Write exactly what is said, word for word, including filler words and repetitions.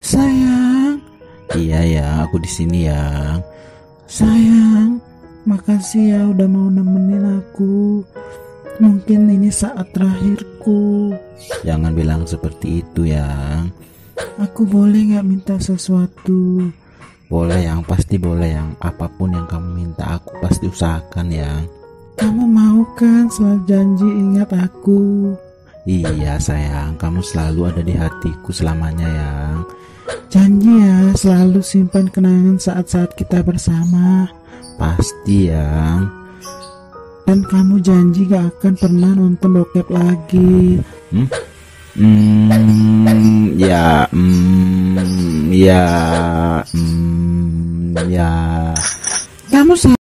Sayang. Iya ya, aku di sini ya. Sayang, makasih ya udah mau nemenin aku. Mungkin ini saat terakhirku. Jangan bilang seperti itu ya. Aku boleh gak minta sesuatu? Boleh yang pasti boleh yang apapun yang kamu minta aku pasti usahakan ya. Kamu mau kan selalu janji ingat aku? Iya sayang, kamu selalu ada di hatiku selamanya ya. Janji ya selalu simpan kenangan saat-saat kita bersama. Pasti ya. Dan kamu janji gak akan pernah nonton bokep lagi. Hmm? Hmm, ya, hmm, ya, hmm, ya. Kamu